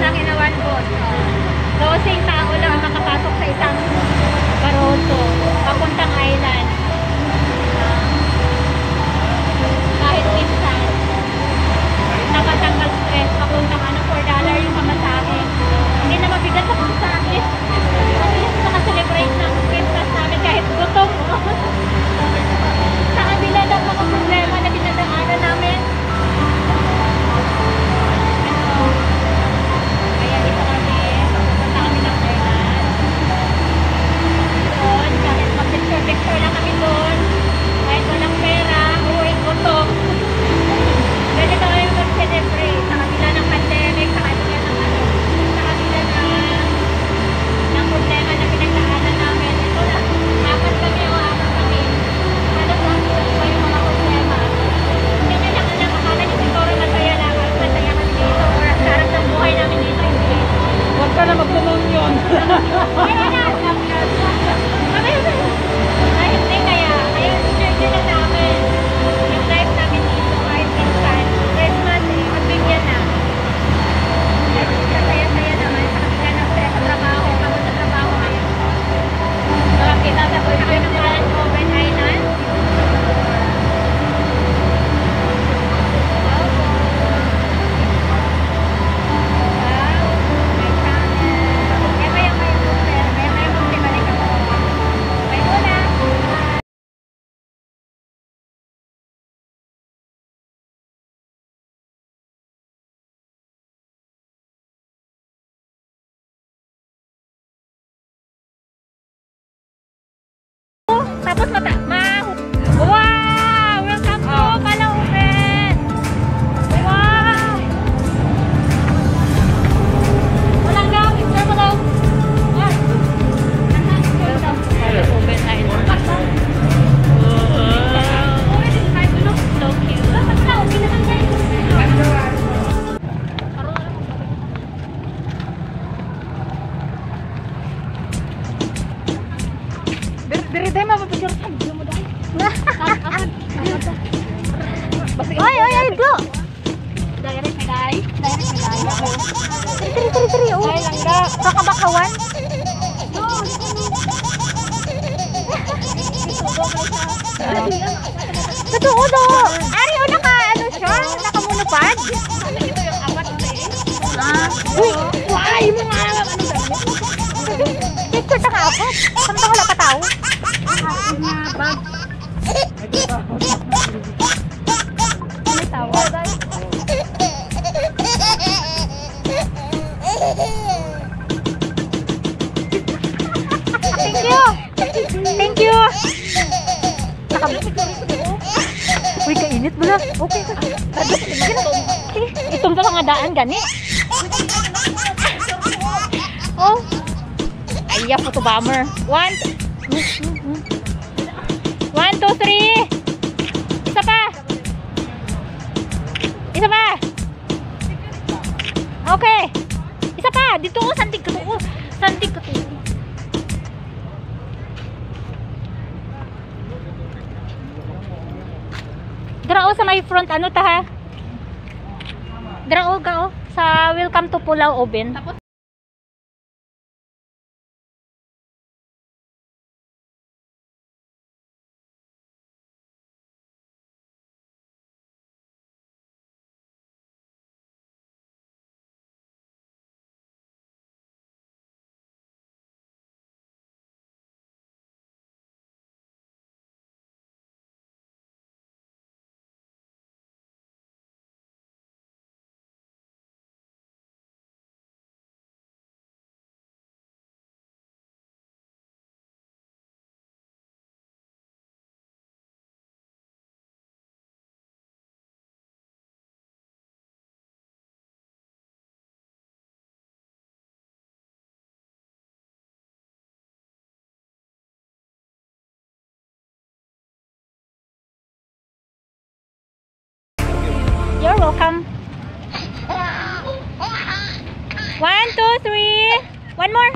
lang inawan po. 12 tao lang ang makapasok sa isang Barroso, papuntang island. Kahit minsan, nakatanggal stress, papuntang $4 yung pamasahe. Hindi na mabigat sa pamasahe. At least nakaselebrate ng Christmas namin kahit gutom. Sa kabila ng mga problema na dinadaanan namin. Kaya dito kami, pupunta kami ng island. Doon, kahit mag-picture-picture lang kami doon. Kahit walang pera, uwing gutom. Ganito kami mag-celebrate sa kabila ng pandemic, sa kabila ng sa kabila ng problema na pinagdaanan namin. Ito na, apat kami o apat kami. Halos iba yung mga problema. Hindi nyo lang alam, akala nyo siguro masaya lang. Masaya kami dito. Or ang sarap ng buhay namin dito. Hindi. Huwag ka na magtunong yun. Kaya na. Ay, hindi kaya. Kaya sinurge na namin. Yung life namin dito kahit minsan. Christmas eh, magbigyan na. Saya-saya naman. Sa kapila ng stress sa trabaho. Kapag sa trabaho ngayon. So, kita sa kami ng Open Island. Tapos wow! Welcome to Calauquen! Wow! Walang daw, picture mo daw. Welcome to Calauquen Island. So cute. Diri tayo mapapicture sa video mo dahil. Ay, go! Direct na guys. Tiri. Oh. Ay, langga. Kakabakawan. Totoo do. Ari, ano siya? Nakamunupad? Uy, why mo nga alam ano ba? Picture ta kaapot. Samtang wala pa tao. Bag. May tawa, guys. Thank you. Uy, kainit ba na? Okay. Itong sa mga daan, gani. Oh. Ay, photo bomber. 1, 2, 3. Isa pa. Okay. Isa pa. Dito ko, santig ko. Drao sa may front, ano ta ha? Drao ka sa Welcome to Pulau Ubin. You're welcome. 1, 2, 3. One more.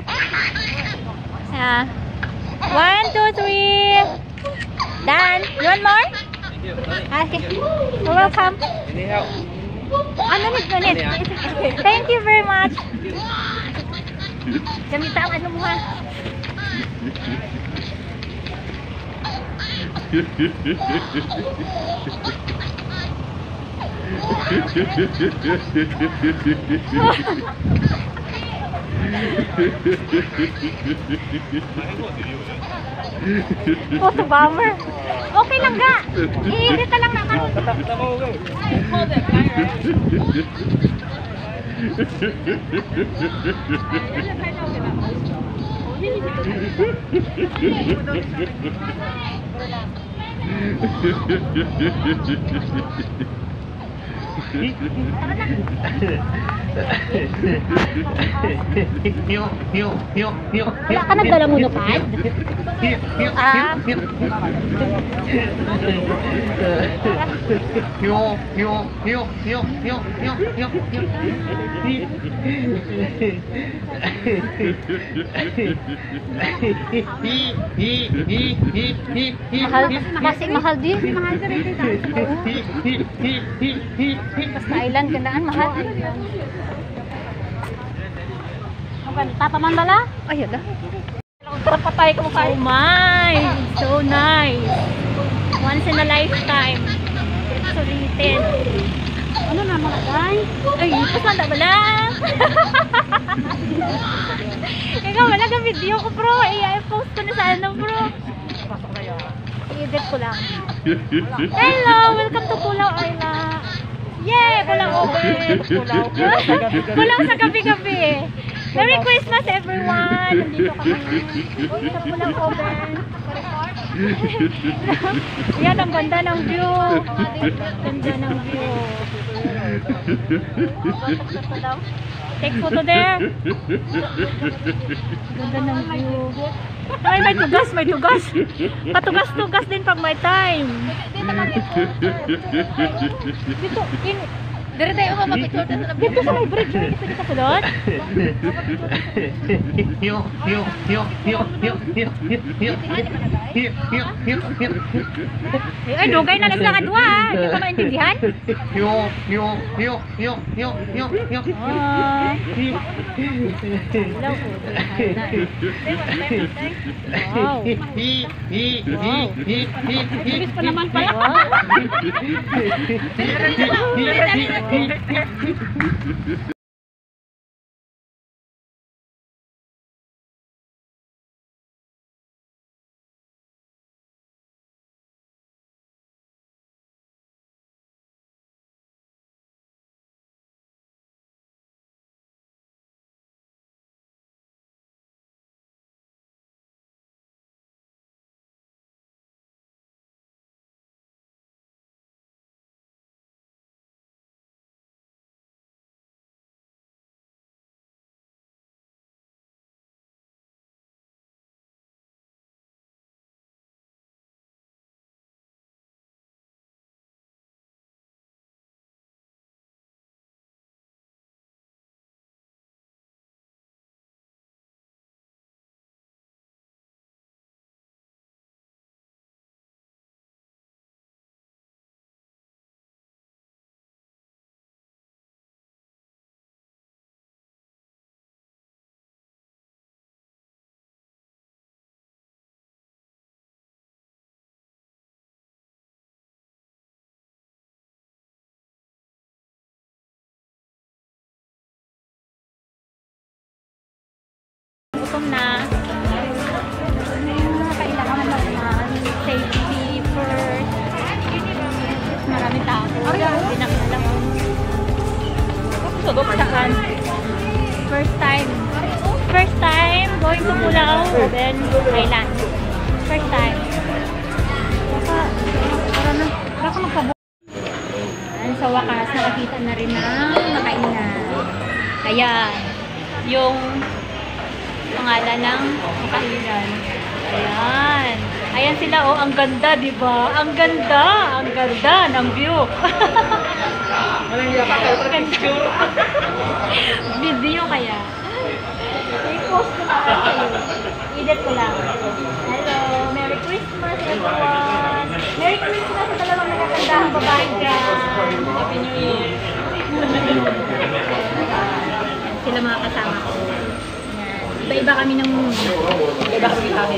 1, 2, 3. Done. You want more? Okay. You're welcome. Any help? Ano nit? Thank you very much. Gamita ang ano mo ha. Photo bomber. Okay lang ga. Iinit na lang naman. Wala ka nagdalang unupad? Ah. Mahal, masih mahal din. Mahal ka rin dito. Tapos na island, gandaan, mahal. Tata Mandala? Ay, yun na. Patay ka mukha. Oh my! So nice! Once in a lifetime. Sulitin. Ano na mga guys? Ay, pasanda ba lang? Ikaw, wala ka video ko bro. I-post ko na sa ano bro. I-edit ko lang. Hello! Welcome to Pulaw Ayla. Yay! Pulaw open! Pulaw sa gabi-gabi. Merry Christmas everyone! Nandito kami sa Pulaw open. Yan, ang ganda ng view. Ganda ng view. Take photo there. Ganda ng view. Ay, may tugas, may tugas. Patugas-tugas din pag may time. Dito, dire tayo ka mag-picture dito sa may bridge. Pwede ka sulod? Ay, dugay na lang nga duwa. Hindi ka maintindihan? Wow. Bilis pa naman pala. Gutom na. Kailangan naman safety first. Maraming tao. Pinakailang. Saan? First time. First time going to Pulaw, then Thailand. First time. Baka magkabuo. Sa wakas, nakakita na rin ng nakainan. Ayan. Yung pangalan ng makahiran. Ayan. Ayan sila, oh. Ang ganda, di ba? Ang ganda. Ang ganda ng view. Video kaya. I-post ko na kayo. Edit ko lang. Hello. Merry Christmas, everyone. Merry Christmas sa dalawang nakakandahang babae dyan. Happy New Year. Sila mga kasama ko. Yan. Iba-iba kami ng Iba kami kami.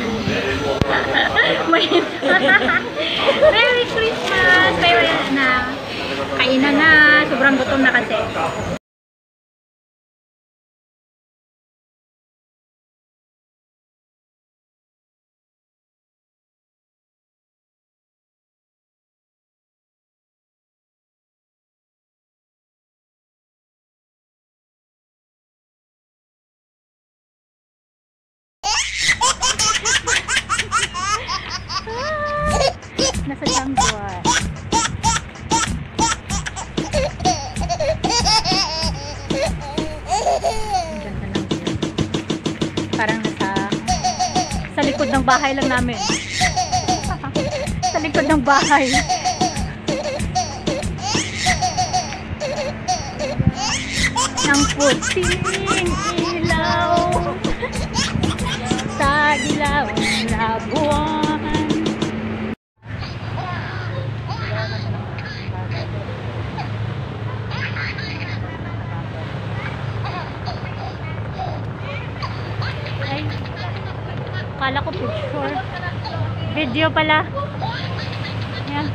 Merry Christmas! Pero yan na, kainan na, sobrang gutom na kasi. Nasa jungle. Parang sa likod ng bahay lang namin. Sa likod ng bahay. Ng puting ilaw sa dilaw na buwan. Ay, kala ko picture. Video pala. Yan.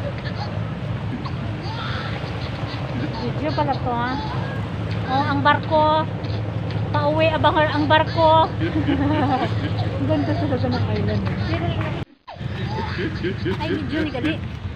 Video pala to, ha. Oh, ang barko. Pauwi abangar ang barko. Ganda talaga ng island. Ay, video ni gali.